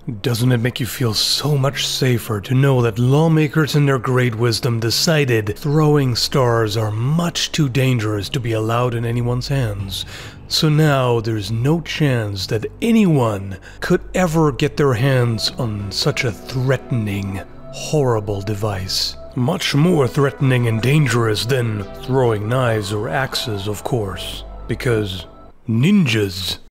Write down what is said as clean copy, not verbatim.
Doesn't it make you feel so much safer to know that lawmakers in their great wisdom decided throwing stars are much too dangerous to be allowed in anyone's hands? So now there's no chance that anyone could ever get their hands on such a threatening, horrible device. Much more threatening and dangerous than throwing knives or axes, of course. Because ninjas